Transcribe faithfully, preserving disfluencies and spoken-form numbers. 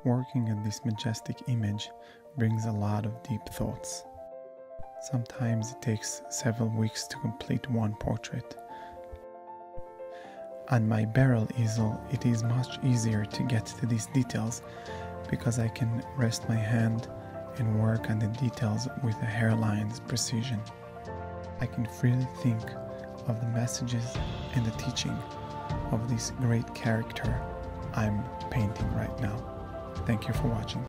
Working on this majestic image brings a lot of deep thoughts. Sometimes it takes several weeks to complete one portrait. On my barrel easel, it is much easier to get to these details because I can rest my hand and work on the details with the hairline's precision. I can freely think of the messages and the teaching of this great character I'm painting right now. Thank you for watching.